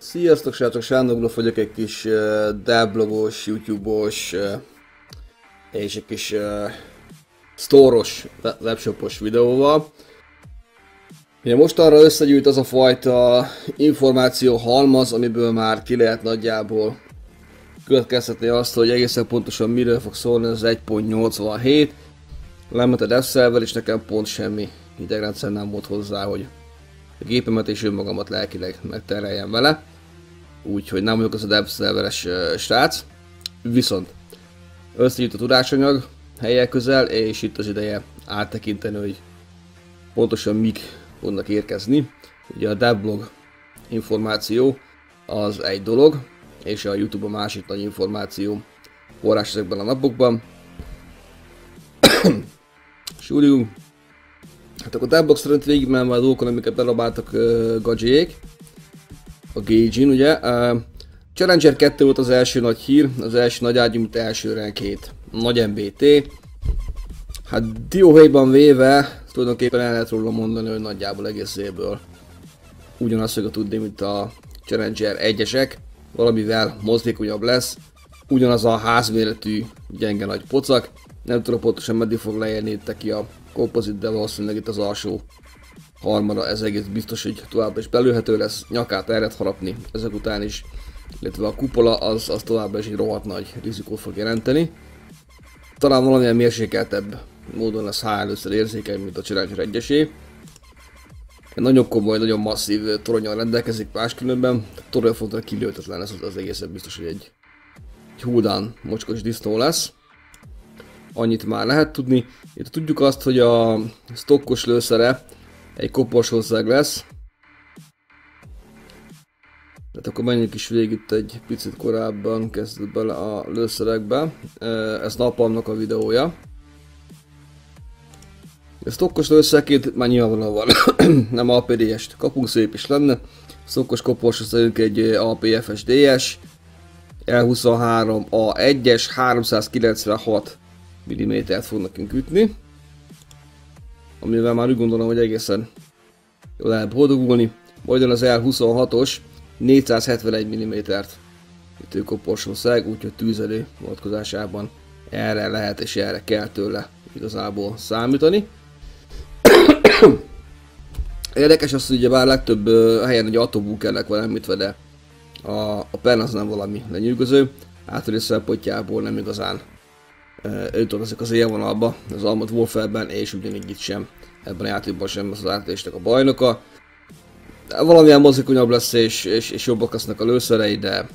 Sziasztok srácok, Sándor vagyok, egy kis devblogos, YouTube-os és egy kis store-os, webshopos videóval. Ugye mostanra összegyűjt az a fajta információ halmaz, amiből már ki lehet nagyjából következtetni azt, hogy egészen pontosan miről fog szólni az 1.87. Lement a dev server, és nekem pont semmi idegrendszer nem volt hozzá, hogy a gépemet és önmagamat lelkileg megtereljem vele. Úgyhogy nem vagyok az a dev serveres srác. Viszont összegyűjt a tudásanyag helyek közel, és itt az ideje áttekinteni, hogy pontosan mik fognak érkezni. Ugye a devblog információ az egy dolog, és a YouTube a másik nagy információ forrás ezekben a napokban. Súlyunk. Hát akkor a devblog szerint végigmenve a dolgokon, amiket berabáltak gadzsék. A Gage-in, ugye. Challenger 2 volt az első nagy hír, az első nagy ágyú, mint első rankét, nagy MBT. Hát dióhéjban véve, tulajdonképpen el lehet róla mondani, hogy nagyjából egész évből ugyanazt fogja tudni, mint a Challenger 1-esek, valamivel mozgékonyabb lesz, ugyanaz a házméretű gyenge nagy pocak. Nem tudom pontosan meddig fog leérni itt ki a kompozit, de valószínűleg itt az alsó harmada, ez egész biztos, hogy továbbra is belőhető lesz, nyakát el lehet harapni ezek után is, illetve a kupola az továbbra is egy rohadt nagy rizikót fog jelenteni. Talán valamilyen mérsékeltebb módon lesz először érzékeny, mint a Challenger 1-esé. Nagyon komoly, nagyon masszív toronyal rendelkezik máskülönben, toronyfontra kilőhetetlen lesz az egészen biztos, hogy egy hullán mocskos disznó lesz. Annyit már lehet tudni. Itt tudjuk azt, hogy a stokkos lőszere egy kopos hozzeg lesz. Tehát akkor menjünk is végig itt egy picit korábban kezdett bele a lőszerekbe. Ez Napalmnak a videója. A stokkos lőszerként már nyilvánvalóan van. Nem APD-est kapunk, szép is lenne. Stokkos koporshoz szerint egy APFS DS. L23 A1-es 396 mm-t fog nekünk ütni. Amivel már úgy gondolom, hogy egészen jól lehet boldogulni. Majd az L26-os 471 mm-t ütő koporsország, úgyhogy tűzelő vonatkozásában erre lehet és erre kell tőle igazából számítani. Érdekes az, hogy bár legtöbb helyen egy atombunkernek van említve, de a pen az nem valami lenyűgöző. Átörés szempontjából nem igazán ezek az élvonalba, az Armored Warfare-ben, és ugyanígy itt sem, ebben a játékban sem az átörésnek a bajnoka. Valamilyen mozgékonyabb lesz és jobbak lesznek a lőszerei, de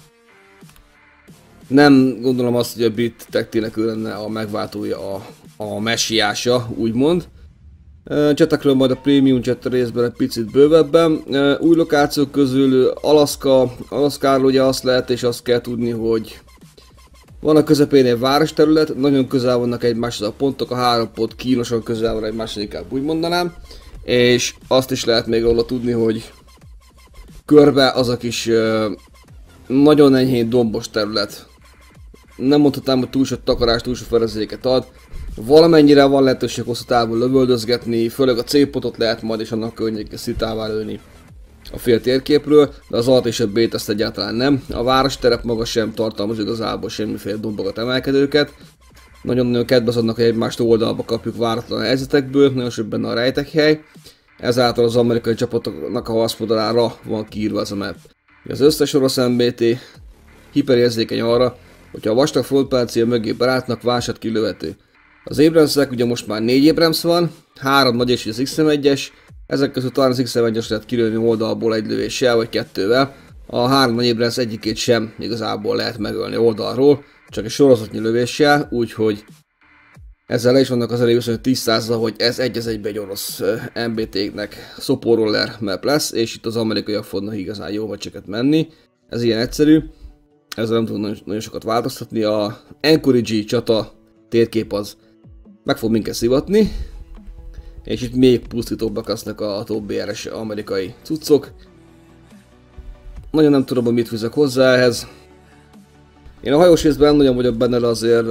nem gondolom azt, hogy a brit tektének ő lenne a megváltója, a messiása, úgymond. Csetekről majd a Premium Chat részben egy picit bővebben. Új lokációk közül Alaszkáról ugye azt lehet és azt kell tudni, hogy van a közepén egy városterület, nagyon közel vannak egymáshoz a pontok, a 3 pont kínosan közel van egymáshoz, inkább úgy mondanám. És azt is lehet még róla tudni, hogy körbe az a kis nagyon enyhén dombos terület. Nem mondhatnám, hogy túl sok takarást, túl sok fedezéket ad. Valamennyire van lehetőség hosszú távon lövöldözgetni, főleg a C-pontot lehet majd és annak környékén szitává lőni a fél térképről, de az alt és a B-t ezt egyáltalán nem. A városterep maga sem tartalmaz igazából semmiféle dombogat emelkedőket. Nagyon-nagyon kedvez annak, hogy egymást oldalba kapjuk váratlan helyzetekből, nagyon sok benne a rejtekhely. Ezáltal az amerikai csapatoknak a harcmodellára van kiírva ez a map. Az összes orosz MBT hiperérzékeny arra, hogyha a vastag frontpáncél mögé barátnak vásat kilőhető. Az Abramsnek ugye most már 4 Abrams van, 3 nagy és az XM1-es, ezek között talán az XM1-es lehet kilőni oldalból egy lövéssel vagy 2-vel. A 3 nagy Abrams egyikét sem igazából lehet megölni oldalról, csak egy sorozatnyi lövéssel, úgyhogy ezzel le is vannak az elég tisztázva, hogy ez egy egy orosz MBT-nek szoporroller map lesz, és itt az amerikaiak fognak igazán jó meccseket menni. Ez ilyen egyszerű, ezzel nem tudunk nagyon sokat változtatni. A Anchorage csata térkép az meg fog minket szivatni, és itt még pusztítóbbak lesznek a top BR-es amerikai cuccok. Nagyon nem tudom, hogy mit fűzök hozzá ehhez. Én a hajós részben nagyon vagyok benne, de azért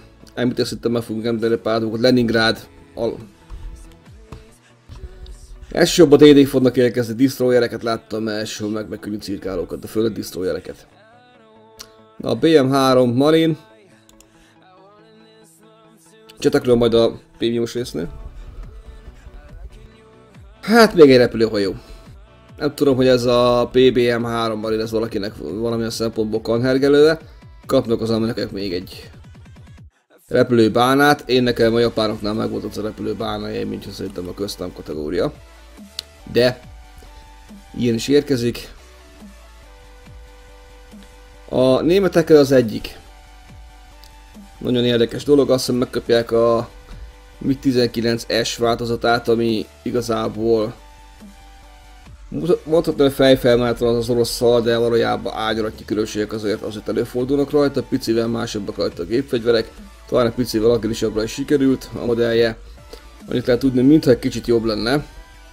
említést szerintem meg fogunk említeni pár dolgokat. Leningrad Elsősorban DD fognak érkezni, destroyereket láttam, elsősorban megkönnyű cirkálókat, de főleg destroyereket. Na, a BM3 Marine. Csatakról majd a prémiumos résznél. Hát még egy repülőhajó. Nem tudom, hogy ez a PBM3 Marine, ez valakinek valamilyen szempontból kanhergelőre. Kapnak az amerikaiak még egy repülőbánát. Én nekem a japánoknál megvolt az a repülőbána, mint szerintem a köztem kategória. De ilyen is érkezik. A németekkel az egyik nagyon érdekes dolog, azt hiszem megkapják a MiG-19S változatát, ami igazából mondhatni, hogy fejfelmehetlen az orosszal, de valójában ágyalatnyi különbségek azért előfordulnak rajta, picivel másabbak rajta a gépfegyverek, talán egy picivel agilisabbra is sikerült a modellje. Annyit lehet tudni, mintha egy kicsit jobb lenne.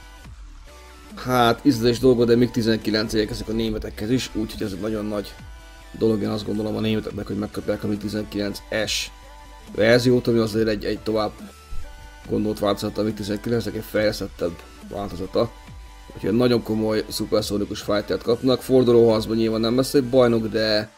Hát ízlés dolga, de MiG-19 érkezik a németekhez is, úgyhogy ez egy nagyon nagy dolog, én azt gondolom a németeknek, hogy megkapják a MiG-19S verziót, ami azért egy tovább gondolt változata a MiG-19-nek, egy fejlesztettebb változata. Úgyhogy nagyon komoly szuperszónikus fightert kapnak. Fordulóharcban nyilván nem lesz egy bajnok, de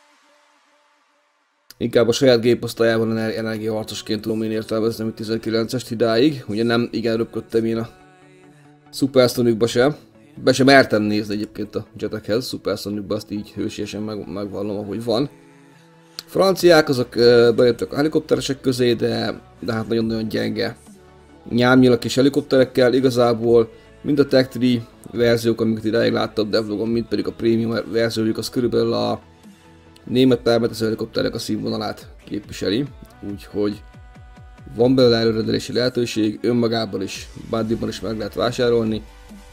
inkább a saját géposztályában energiaharcosként tudom én értelmezni a MiG-19-est idáig. Ugye nem igen röpködtem én a szuperszonikba sem. Be sem mertem nézni egyébként a jetekhez, szuperszonikba, azt így hősiesen megvallom, ahogy van. Franciák azok beléptek a helikopteresek közé, de hát nagyon-nagyon gyenge nyámnyilak és helikopterekkel. Igazából mind a Tech 3 verziók, amiket idáig láttam devlogon, mind pedig a prémium verziójuk, az körülbelül a német permetező helikopterek a színvonalát képviseli. Úgyhogy van belőle előrendelési lehetőség, önmagában is, buddyban is meg lehet vásárolni.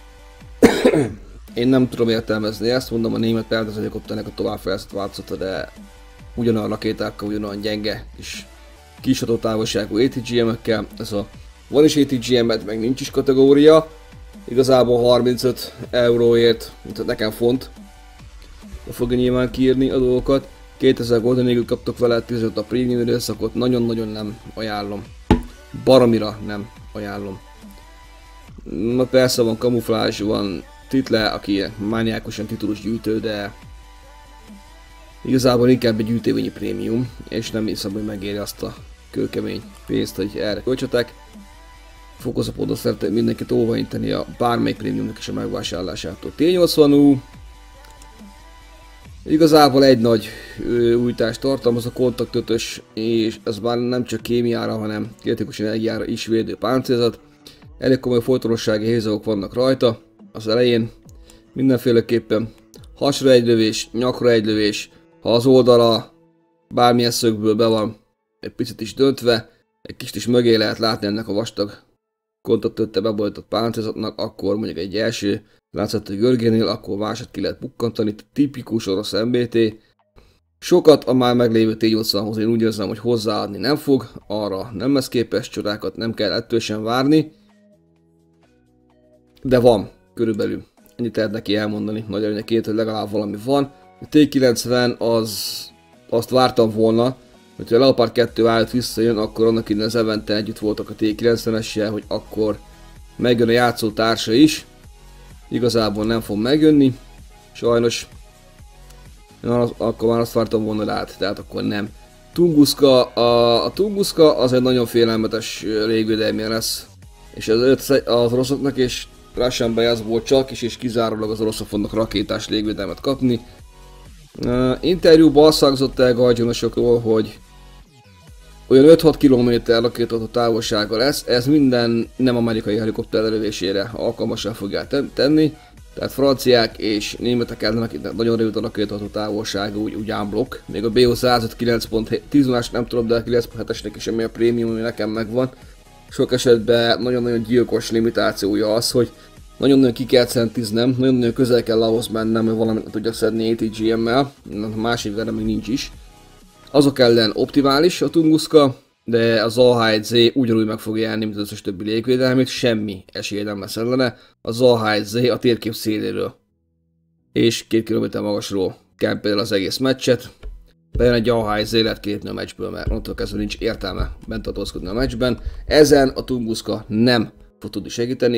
Én nem tudom értelmezni ezt, mondom, a német permetező helikopternek a továbbfejlesztett változata, de ugyanolyan a rakétákkal, ugyanolyan gyenge és kis hatótávolságú ATGM-ekkel. Van is ATGM-et, meg nincs is kategória. Igazából 35 euróért, mint nekem font, fogja nyilván kiírni a dolgokat. 2000 Golden Eagle kaptok vele, 15 a prémium időszakot, nagyon-nagyon nem ajánlom. Baromira nem ajánlom. Na persze van kamuflázs, van Title, aki mániákusan titulus gyűjtő, de igazából inkább egy gyűjtővényi prémium, és nem hiszem, hogy megéri azt a kőkemény pénzt, hogy erre költsetek. Fokozapódon szeretném mindenkit óvainteni a bármelyik prémiumnak is a megvásárlásától. T80U igazából egy nagy újítást tartalmaz, a kontakt 5-ös, és ez már nem csak kémiára, hanem kritikus energiára is védő páncélzat. Elég komoly folytonossági hézagok vannak rajta az elején, mindenféleképpen hasra egy lövés, nyakra egy lövés, ha az oldala bármilyen szögből be van egy picit is döntve, egy kicsit is mögé lehet látni ennek a vastag kontaktötte beborított páncélzatnak, akkor mondjuk egy első látszat egy görgénél, akkor másod ki lehet bukkantani, tipikus orosz MBT. Sokat a már meglévő T-80-hoz én úgy érzem, hogy hozzáadni nem fog, arra nem lesz képes, csodákat nem kell ettől sem várni. De van, körülbelül. Ennyit lehet neki elmondani, nagy előnyeként, hogy legalább valami van. A T-90 azt vártam volna, hogyha a Leopard 2 állt visszajön, akkor annak innen az eventen együtt voltak a T-90-essel, hogy akkor megjön a játszótársa is. Igazából nem fog megjönni, sajnos. Akkor már azt vártam volna rá, tehát akkor nem. Tunguska, a Tunguska az egy nagyon félelmetes légvédelmje lesz. És az oroszoknak és Russian Biasból csak is és kizárólag az oroszok fognak rakétás légvédelmet kapni. Interjúban azt hangzott el gajdzsonosokról, hogy olyan 5-6 km rakétató távolsága lesz, ez minden nem amerikai helikopter lelövésére alkalmasan fogják tenni. Tehát franciák és németek ellen, akiknek nagyon rövid a rakétató távolsága, úgy unblock. Még a BO-105 9.10-as nem tudom, de a 9.7-esnek is ami a prémium, ami nekem megvan. Sok esetben nagyon-nagyon gyilkos limitációja az, hogy nagyon-nagyon ki kell centiznem, nagyon-nagyon közel kell ahhoz mennem, hogy valamit tudjak szedni ATGM-mel, másik verre még nincs is. Azok ellen optimális a Tunguska, de az AH1Z ugyanúgy meg fogja járni, mint az összes többi légvédelmét, semmi esélye nem lesz ellene. Az AH1Z a térkép széléről és 2 km magasról kempel az egész meccset. Bejön egy AH1Z, lehet kilépni a meccsből, mert onnantól kezdve nincs értelme bent tartózkodni a meccsben. Ezen a Tunguska nem fog tudni segíteni.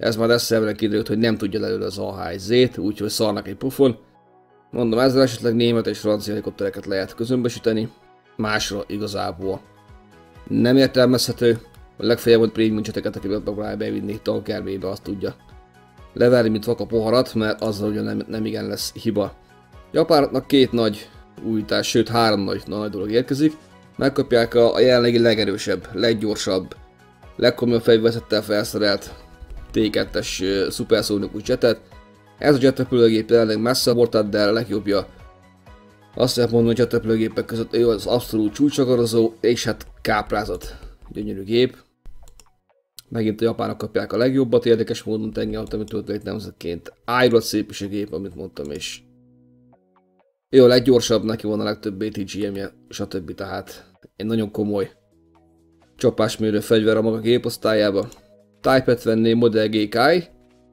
Ez már eszemre kiderült, hogy nem tudja lelőni az AHZ-t, úgyhogy szarnak egy pofon. Mondom, ezzel esetleg német és francia helikoptereket lehet közömbösíteni, másra igazából nem értelmezhető. A legfeljebb volt prémium cseteket, aki megpróbálja bevinni tankermébe, azt tudja leverni, mint vak a poharat, mert azzal ugye nem igen lesz hiba. Japánoknak 2 nagy újítás, sőt 3 nagy dolog érkezik. Megkapják a jelenlegi legerősebb, leggyorsabb, legkomolyabb fegyverzettel felszerelt T2-es szuperszónikus jetet. Ez a jetrepülőgép jelenleg messze volt, de a legjobbja. Azt lehet mondani, hogy a jetrepülőgépek között ő az abszolút csúcsagarozó, és hát káprázott. Gyönyörű gép. Megint a japánok kapják a legjobbat, érdekes módon tengerhatalmi nemzetként. Ájrott szép is a gép, amit mondtam, és jó, a leggyorsabb, neki van a legtöbb BTGM-je, stb. Tehát egy nagyon komoly csapásmérő fegyver a maga géposztályába. Type 70 Model GKI.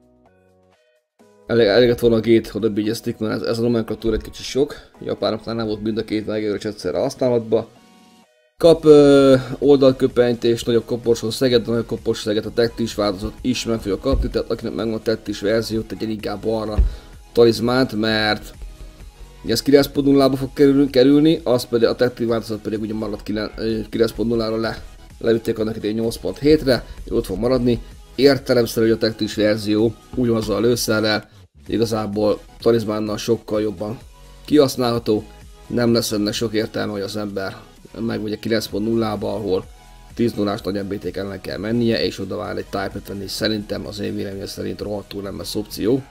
Eleget volna a gét oda bigyeztik, mert ez a nomenklatúra egy kicsit sok. A japánoknál nem volt mind a 2 megerős egyszerre használatba. Kap oldalköpenyt és nagyobb koporsó szeget, de nagyobb koporsó szeget a tektis változat is meg fogja kapni, tehát akinek megvan a tektis verziót, tegyen inkább arra talizmánt, mert ez 9.0-ba fog kerülni, az pedig a tektis változat pedig ugye maradt 9.0-ra levitték annak idején 8.7-re, ott fog maradni. Értelemszerű, hogy a tektis verzió ugyanazzal a lőszerrel, igazából talizmánnal sokkal jobban kihasználható, nem lesz ennek sok értelme, hogy az ember meg ugye 9.0-ba, ahol 10 0-ás nagy MBT ellen kell mennie, és oda vár egy Type 54, szerintem az én véleményem szerint rohadtul nem lesz opció.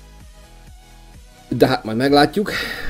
De hát majd meglátjuk.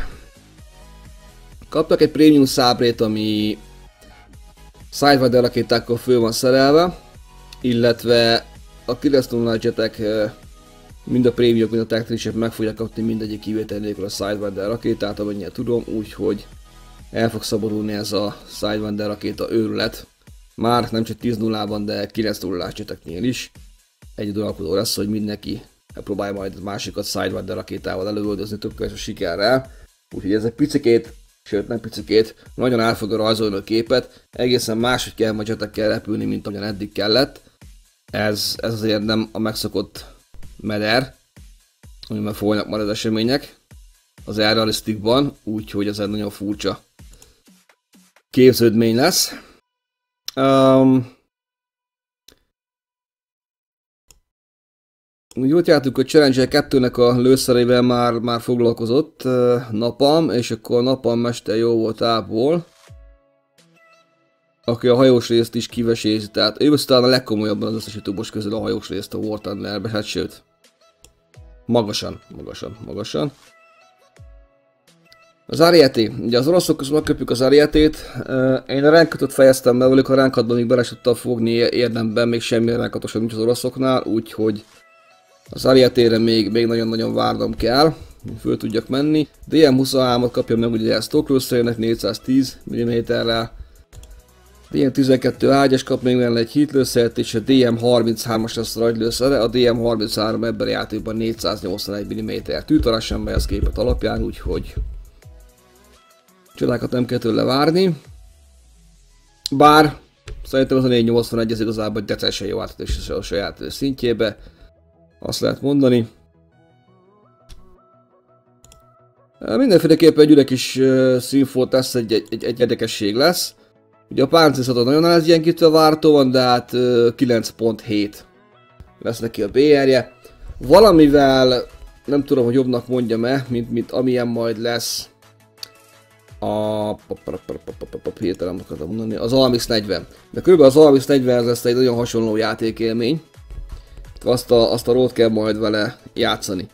Kaptak egy prémium szábrét, ami Sidewinder rakétákkal föl van szerelve, illetve a 9.0 jetek mind a prémiumok, mind a tacticsek meg fogják kapni mindegyik kivétel nélkül a Sidewinder rakétát, amennyire tudom, úgyhogy el fog szabadulni ez a Sidewinder rakéta őrület. Már nem csak 10.0-ban, de 9.0-ás jeteknél is. Egy uralkodó lesz, hogy mindenki próbálja majd a másikat Sidewinder rakétával előöldözni többkörös sikerrel. Úgyhogy ez egy picikét, sőt nem picikét, nagyon át fogja rajzolni a képet. Egészen máshogy kell majd jetekkel repülni, mint ahogyan eddig kellett. Ez azért nem a megszokott meder, amiben folynak majd az események az Airrealisticban, úgyhogy ez egy nagyon furcsa képződmény lesz. Úgy jártuk, hogy Challenger 2-nek a lőszerével már foglalkozott Napalm, és akkor Napalm mester jó volt ából, aki a hajós részt is kivesézi, tehát ő was talán a legkomolyabban az összes youtube-os közül a hajós részt a War Thunder-be, hát sőt, magasan. Az Ariete, ugye az oroszok közül megköpjük az Arietét, én a ránkatot fejeztem be velük, a ránkatban még bele tudtam fogni érdemben, még semmi ránkatosabb nincs az oroszoknál, úgyhogy az Arietére még nagyon-nagyon várnom kell, hogy föl tudjak menni. DM23-ot kapja meg ugye a Stockroll-szerének 410 mm-rel, DM12 ágyas kap még vele egy hitlőszert, és a DM33-as lesz a ragylőszere, a DM33 ebben a játékban 481 mm tűtarás sem az képet alapján, úgyhogy csodákat nem kell tőle várni. Bár szerintem az a 481 ez igazából egy decesen jó átadás a saját szintjébe, azt lehet mondani. Mindenféleképpen egy üres kis színfolt lesz, egy érdekesség lesz. Ugye a páncélszatod nagyon ez ilyen kitve várható van, de hát 9.7 lesz neki a BR-je. Valamivel nem tudom, hogy jobbnak mondjam-e, mint amilyen majd lesz hirtelen akartam mondani, az Almix 40. De körülbelül az Almix 40 lesz egy nagyon hasonló játékélmény. Azt a rót kell majd vele játszani.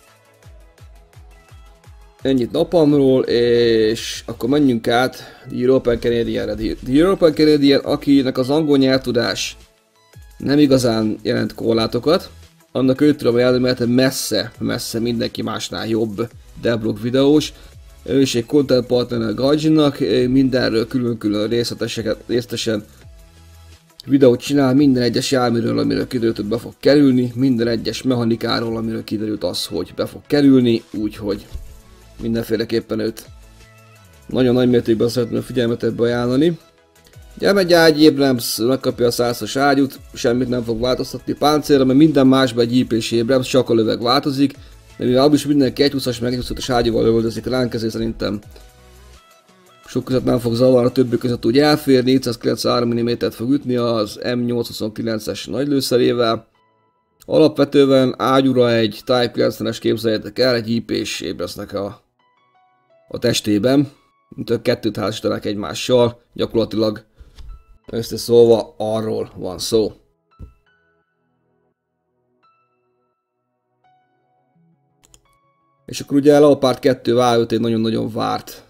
Ennyit Napalmról, és akkor menjünk át The European Canadian-re. The European Canadian, akinek az angol nyelvtudás nem igazán jelent korlátokat, annak őt tudom ajánlani, mert messze mindenki másnál jobb devlog videós. Ő is egy content partner a Gaijinnak, mindenről külön-külön részletesen videót csinál, minden egyes járműről, amiről kiderült, hogy be fog kerülni, minden egyes mechanikáról, amiről kiderült az, hogy be fog kerülni, úgyhogy mindenféleképpen őt nagyon nagy mértékben szeretném a figyelmet ebbe ajánlani. Elmegy ágy, Abrams megkapja a 100-as ágyút, semmit nem fog változtatni páncélra, mert minden másban egy IP-s Abrams, csak a löveg változik. De mivel abban is mindenki 120-as meg 120-as ágyúval lövöldözik ránk, ezért szerintem sok között nem fog zavarni, a többi között úgy elfér, 493 mm-t fog ütni az M829-es nagy lőszerével. Alapvetően ágyúra egy Type 90-es képzeljétek el, egy IP-s Abramsnek a testében. Mint kettőt házasítanak egymással, gyakorlatilag összeszólva arról van szó. És akkor ugye a Leopard 2 A5 egy nagyon-nagyon várt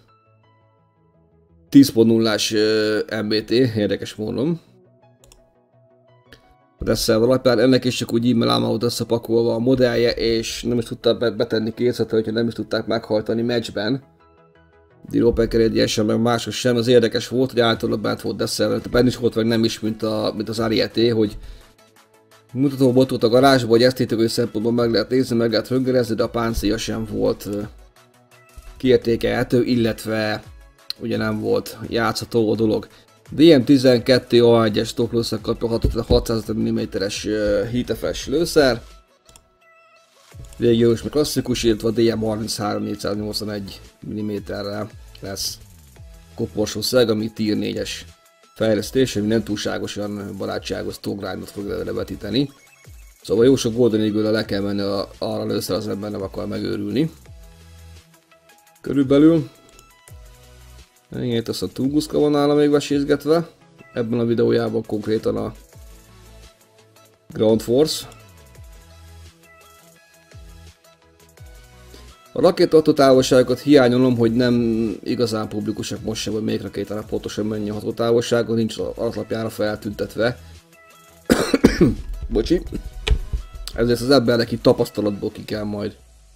10.0-ás MBT, érdekes módon. A Dessel alapján ennek is csak úgy e-mail ám összepakolva a modellje, és nem is tudták betenni készletre, hogyha nem is tudták meghajtani meccsben. Diropeker egyesen, meg mások sem, az érdekes volt, hogy általában bent volt Dessel, benne is volt, vagy nem is, mint az Ariete, hogy mutatóbot volt a garázsban, hogy esztétikai szempontból meg lehet nézni, meg lehet höngerezni, de a páncélja sem volt kiértékelhető, illetve ugye nem volt játszható a dolog. DM12 A1-es toplószak kapja 600 mm-es HITFS lőszer. Régiós meg klasszikus, illetve a DM33 481 mm-rel lesz koporsó szeg, ami Tier 4-es fejlesztés, ami nem túlságosan barátságos togrindot fog levetíteni. Szóval jó sok Golden Eagle-re le kell menni arra lőszer, az ember nem akar megőrülni. Körülbelül. Itt azt a Tunguska van nála még vesézgetve. Ebben a videójában konkrétan a Ground Force. A rakétaható távolságokat hiányolom, hogy nem igazán publikusak most sem, hogy melyik rakétának pontosan mennyi a hatótávolsága, nincs alaplapjára feltüntetve. Bocsi. Ezért az embernek itt tapasztalatból ki kell majd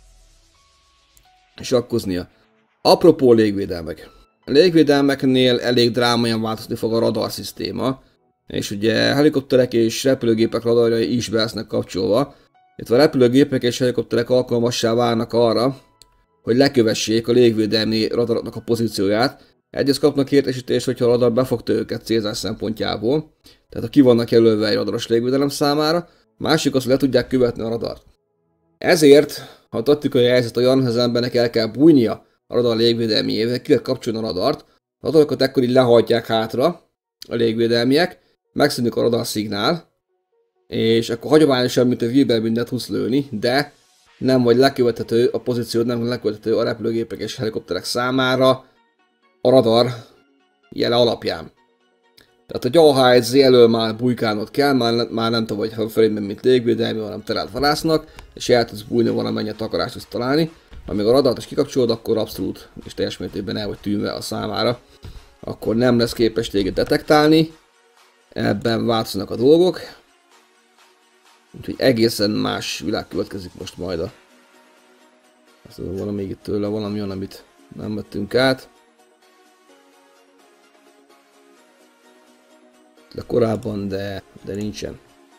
sakkoznia. Apropó légvédelmek. A légvédelmeknél elég drámaian változni fog a radarszisztéma, és ugye helikopterek és repülőgépek radarjai is be lesznek kapcsolva. Itt a repülőgépek és helikopterek alkalmassá válnak arra, hogy lekövessék a légvédelmi radaroknak a pozícióját. Egyrészt kapnak értesítést, hogyha a radar befogta őket célzás szempontjából, tehát ha ki vannak jelölve egy radaros légvédelem számára, másik az, hogy le tudják követni a radart. Ezért, ha a taktikai helyzet olyan, hogy az embernek el kell bújnia a radar légvédelmiével, ki kell kapcsolni a radart, a radarokat ekkor így lehajtják hátra a légvédelmiek, megszűnik a radar szignál, és akkor hagyományosan, mint a Wilbur-bündet tudsz lőni, de nem vagy lekövethető, a pozíciód nem lekövethető a repülőgépek és helikopterek számára a radar jele alapján. Tehát a GAHZ elől már bujkálnod kell, már nem tudom, hogy felében mint légvédelmi, hanem terelt vadásznak, és el tudsz bújni, valamennyit takarást tudsz találni. Amíg a radart is kikapcsolod, akkor abszolút és teljes mértékben el vagy tűnve a számára. Akkor nem lesz képes téged detektálni. Ebben változnak a dolgok. Úgyhogy egészen más világ következik most majd a... Valami itt tőle, valami olyan, amit nem vettünk át. De korábban, de nincsen.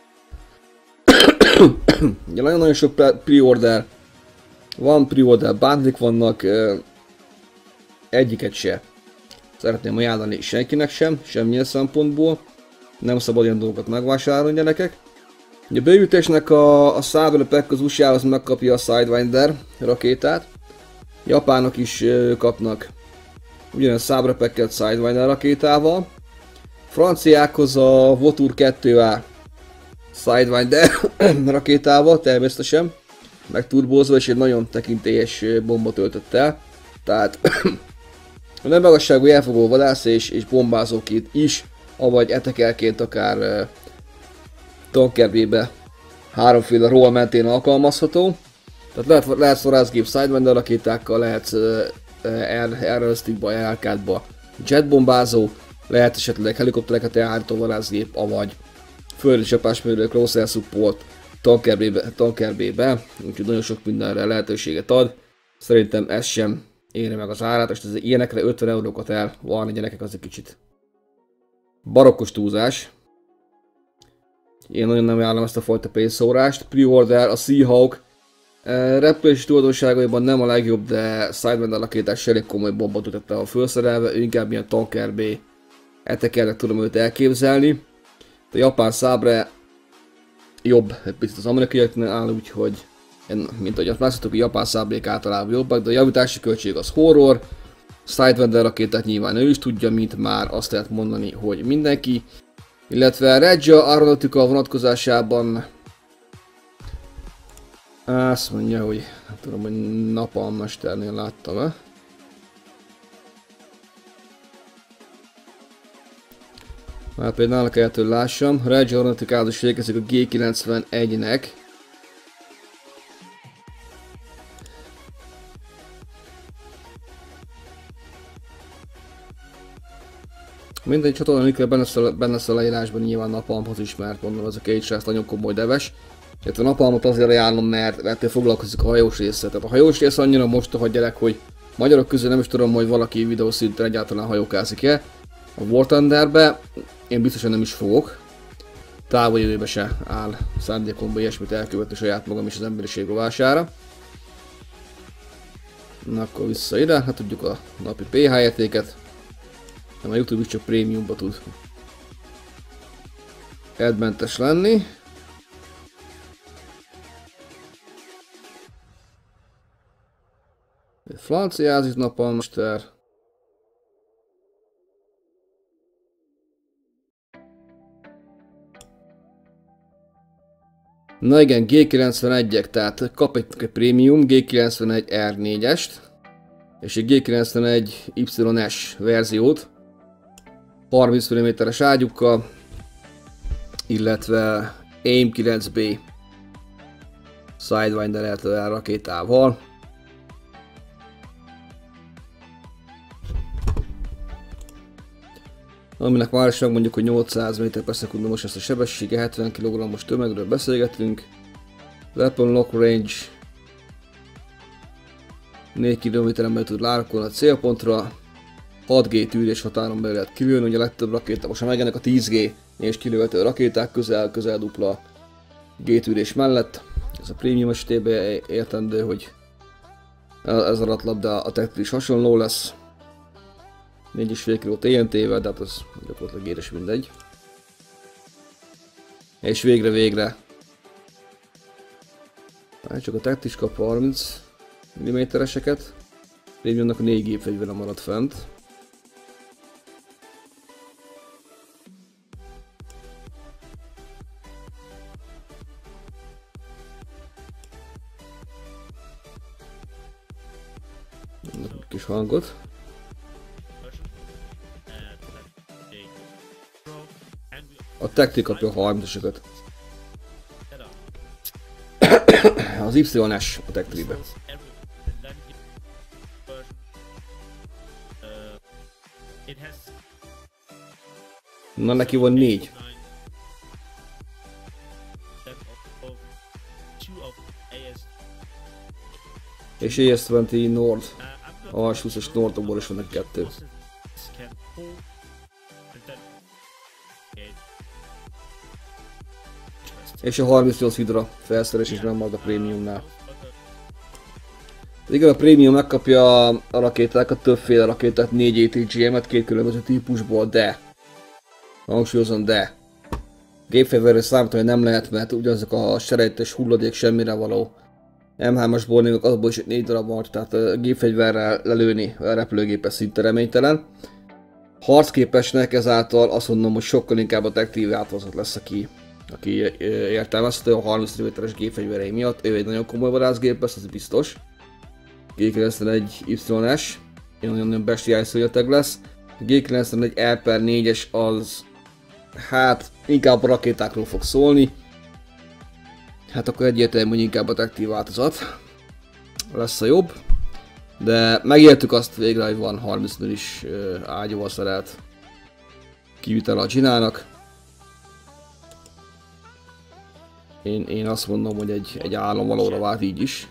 Nagyon-nagyon sok pre-order. Van pre-order bundlik vannak. Egyiket se szeretném ajánlani senkinek sem, semmilyen szempontból. Nem szabad ilyen dolgokat megvásárolni, gyerekek. A beütésnek a Sabre Pack az USA-hoz megkapja a Sidewinder rakétát. Japánok is kapnak ugyanaz Sabre Packet Sidewinder rakétával. Franciákhoz a Votour 2A Sidewinder rakétával természetesen, meg turbózva, és egy nagyon tekintélyes bomba töltött el. Tehát a nem magasságú elfogó vadász és bombázóként is, avagy etekelként akár tankerbébe háromféle roll mentén alkalmazható. Tehát lehet szorászgép Sidewinder rakétákkal, lehet aerostickba, elkádba jetbombázó, lehet esetleg helikoptereket elhárító vadászgép, avagy földi csapásmérők, cross air support tankerbébe, úgyhogy nagyon sok mindenre lehetőséget ad. Szerintem ez sem éri meg az árát, és ez ilyenekre 50 eurókat elvarni, gyerekek, az egy kicsit barokkos túlzás. Én nagyon nem ajánlom ezt a fajta pénzszórást. Pre-order, a Seahawk repülési tulajdonságaiban nem a legjobb, de Sidewinder rakétás elég komoly bombát ütette a felszerelve, inkább ilyen tankerbé etekernek tudom őt elképzelni. A japán szábre jobb egy picit az amerikaiaknál, úgyhogy mint ahogy azt látszottuk, a japán szábrék általában jobbak, de a javítási költség az horror. Sidewinder rakétát nyilván ő is tudja, mint már azt lehet mondani, hogy mindenki. Illetve Regia Aeronautica vonatkozásában azt mondja, hogy nem tudom, hogy Napalm Mesternél láttam-e. Már például kellett, hogy lássam. Regia Aeronautica is érkezik a G91-nek. Mindegy csatorna, benne lesz a leírásban, nyilván Napalmhoz is, mert mondom, az a két srác nagyon komoly deves. A Napalmot azért ajánlom, mert foglalkozik a hajós része. Tehát a hajós része annyira mostoha gyerek, hogy magyarok közül nem is tudom, hogy valaki videószinten egyáltalán hajókázik-e. A War Thunderbe én biztosan nem is fogok. Távol jövőbe se áll szándékomba ilyesmit elkövetni saját magam és az emberiség rovására. Na akkor vissza ide, hát tudjuk a napi PH értéket. Nem, a YouTube is csak prémiumba tud admentes lenni. Franciázik Napalm Mester. Na igen, G91-ek, tehát kap egy prémium G91 R4-est és egy G91 YS verziót 30 mm-es ágyukkal, illetve AIM 9B Sidewinder rakétával. Aminek már is mondjuk, hogy 800 m/s most ezt a sebessége, 70 kg-os tömegről beszélgetünk. Weapon Lock Range 4 km-en belül tud lárkolni a célpontra. 6G tűrés határon belül lehet kilőni, ugye a legtöbb rakéta, most már megjelennek a 10G és kilőhető rakéták közel dupla G tűrés mellett. Ez a prémium esetében értendő, hogy ez a ratlabda a Tech is hasonló lesz. 4,5 kg TNT-vel, de hát az gyakorlatilag éres mindegy. És végre csak a Tech is kap 30 mm-eseket. Prémiumnak a 4 gépfegyvere maradt fent. Kis hangot. A Tech kapja a 30-eset. Az YS a Tech Tree-be. Na neki van 4. És AS-20 Nord. A AS-20-as Nordokból is van neki 2. És a 38 Hydra felszerelés is nem marad a prémiumnál. Igen, a prémium megkapja a rakétákat, többféle rakétát, 4 ATGM-et, 2 különböző típusból, de hangsúlyozom, de gépfegyverre számítom, hogy nem lehet, mert ugyanazok a serejtes hulladék semmire való M3-as bornémok, azból is 4 darab van, tehát gépfegyverrel lelőni a repülőgépes szinte reménytelen. Harcképesnek ezáltal azt mondom, hogy sokkal inkább a Tech Tree változat lesz, aki értelmezhető a 30 mm-es gépfegyverei miatt. Ő egy nagyon komoly vadászgép lesz, az biztos. G91 YS, nagyon bestiális szörnyeteg lesz. A G91 R/4-es az, hát inkább a rakétákról fog szólni. Hát akkor egyértelmű, hogy inkább a Tech Tree változat lesz a jobb. De megértük azt végre, hogy van 30 mm-is ágyúval szerelt kivitel a Jinának. Én azt mondom, hogy egy álom valóra vált így is.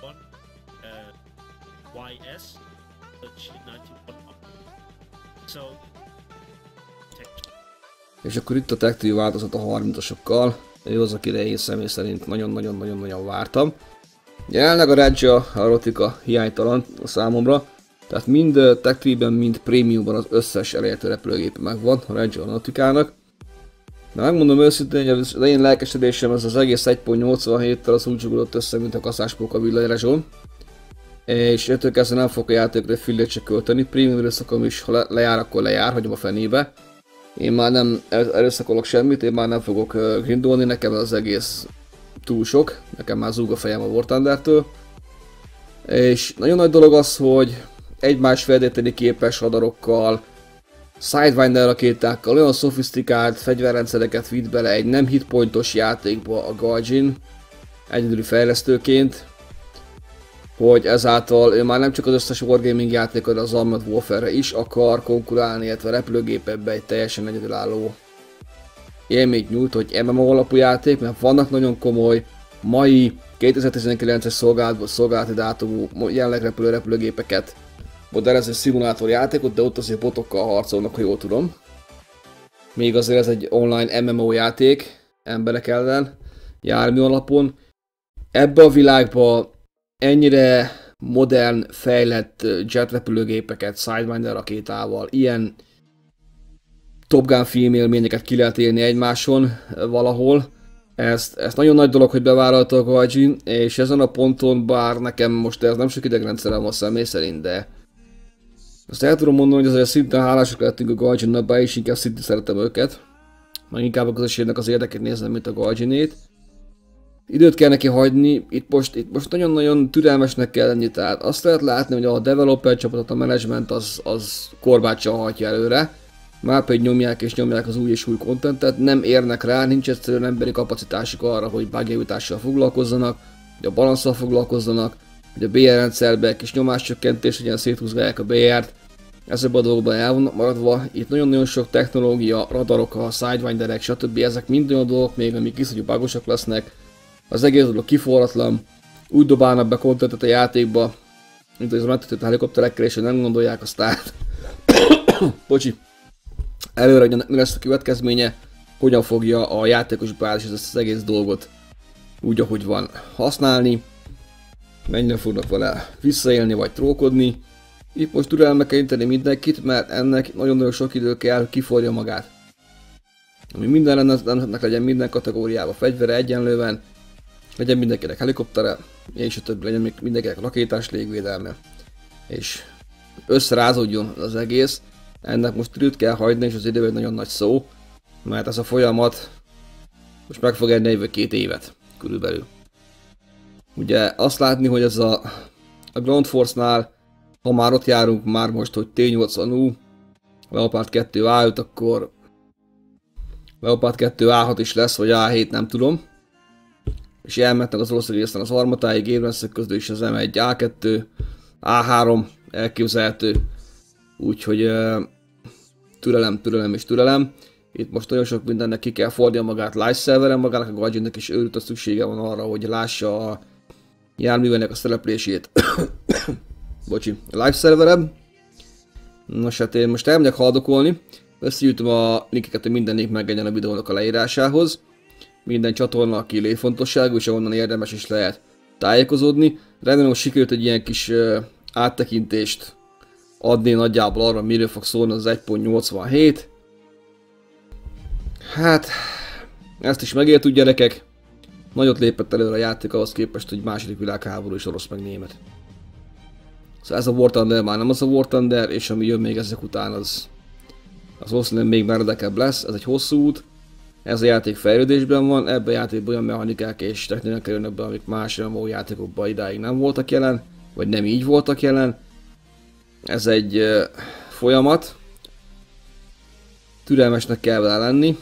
És akkor itt a Tech Tree változat a 30-asokkal. Ő az, akire én személy szerint nagyon-nagyon vártam. Jelenleg a Regia Aeronautica hiánytalan a számomra. Tehát mind Tech Tree-ben, mind Premiumban az összes elérhető repülőgép megvan a Regia Nautica-nak. De megmondom őszintén, hogy az én lelkesedésem ez az egész 1.87-tel az úgy zsugolott össze, mint a kaszáspók a villanyrezsón. És ettől kezdve nem fogok a játékra egy fillét se költeni. Premium erőszakom is, ha lejár, akkor lejár, hagyom a fenébe. Én már nem erőszakolok semmit, én már nem fogok grindolni, nekem az egész túl sok. Nekem már zúg a fejem a War Thunder-től. És nagyon nagy dolog az, hogy egymás feldeíteni képes radarokkal, Sidewinder rakétákkal, olyan szofisztikált fegyverrendszereket vitt bele egy nem hitpointos játékba a Gaijin, egyedüli fejlesztőként, hogy ezáltal ő már nem csak az összes Wargaming játékon, de az Armored Warfare-re is akar konkurálni, illetve repülőgépekbe egy teljesen egyedülálló élményt nyújt, hogy MMO alapú játék, mert vannak nagyon komoly, mai 2019-es szolgálati dátumú jelenleg repülő repülőgépeket modellező szimulátor játékot, de ott azért botokkal harcolnak, ha jól tudom. Még azért ez egy online MMO játék, emberek ellen, jármű alapon. Ebbe a világba ennyire modern, fejlett jet repülőgépeket, Sidewinder rakétával, ilyen Top Gun film élményeket ki lehet élni egymáson valahol. Ez nagyon nagy dolog, hogy bevállalta a Gaijin, és ezen a ponton, bár nekem most ez nem sok idegrendszerem a személy szerint, de azt el tudom mondani, hogy azért szinten hálásak lehetünk a Gaijinnak, bár is inkább szintén szeretem őket. Meg inkább a közösségnek az érdekét nézem, mint a Gaijinét. Időt kell neki hagyni, itt most nagyon-nagyon türelmesnek kell lenni, tehát azt lehet látni, hogy a developer csapatot, a management az korbáccsal hajtja előre. Már pedig nyomják és nyomják az új és új contentet, nem érnek rá, nincs egyszerűen emberi kapacitásuk arra, hogy bugjavítással foglalkozzanak, hogy a balanszal foglalkozzanak, hogy a BR rendszerbe kis nyomáscsökkentés, hogy ilyen széthúzgálják a BR-t. Ezekben a dolgokban el vannak maradva, itt nagyon-nagyon sok technológia, radarok, a Sidewinderek, stb. Ezek mind olyan dolgok még, amik iszonyú bugosak lesznek. Az egész dolog kiforratlan, úgy dobálnak be contentet a játékba, mint hogy az megtetett helikopterekkel, és nem gondolják azt át. Bocsi. Előre, hogy mi lesz a következménye, hogyan fogja a játékos bázis ezt az egész dolgot úgy, ahogy van használni, mennyire fognak vele visszaélni vagy trókodni. Itt most türelme kell inteni mindenkit, mert ennek nagyon-nagyon sok idő kell, hogy kiforja magát. Ami minden ennek legyen minden kategóriában fegyvere egyenlően, legyen mindenkinek helikoptere, és a többi legyen mindenkinek rakétás légvédelme, és összerázódjon az egész. Ennek most időt kell hagyni, és az idő egy nagyon nagy szó, mert ez a folyamat most meg fog enni 2 évet körülbelül. Ugye azt látni, hogy ez a Ground Force-nál, ha már ott járunk már most, hogy T-80U, Leopard 2 A5, akkor Leopard 2 A6 is lesz, vagy A7, nem tudom. És elmentek az ország részen az armatáig, évrendszerek közül is az M1, A2, A3 elképzelhető. Úgyhogy türelem és türelem. Itt most nagyon sok mindennek ki kell fordja magát live serveren, magának a Gaijinnek is őrült a szüksége van arra, hogy lássa a járművenek a szereplését. Bocsi, live serveren. Nos hát én most elmegyek haldokolni, összegyűjtöm a linkeket, hogy minden link megegyen a videónak a leírásához. Minden csatorna, aki létfontosságú, és ahonnan érdemes is lehet tájékozódni. Remélem, hogy sikerült egy ilyen kis áttekintést adni nagyjából arra, miről fog szólni az 1.87. Hát, ezt is megértük gyerekek. Nagyot lépett előre a játék ahhoz képest, hogy második világháború is orosz meg német. Szóval ez a War Thunder már nem az a War Thunder, és ami jön még ezek után az valószínűleg még meredekebb lesz. Ez egy hosszú út. Ez a játék fejlődésben van, ebben a játékban olyan mechanikák és technikák jönnek be, amik más MMO játékokban idáig nem voltak jelen, vagy nem így voltak jelen. Ez egy folyamat. Türelmesnek kell vele lenni.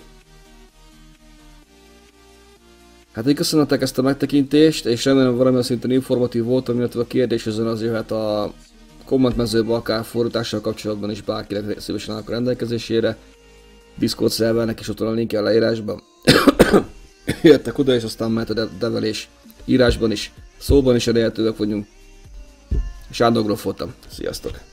Hát én köszönhetek ezt a megtekintést, és remélem valamilyen szinten informatív voltam, illetve a kérdés ezen az jöhet a kommentmezőbe, akár fordítással kapcsolatban is bárkinek szívesen állok a rendelkezésére. Discord szervernek is ott van a linkje a leírásban. Jöttek oda, és aztán mehet a develés írásban is, szóban is elérhetőek vagyunk. Sándor Gróf voltam. Sziasztok!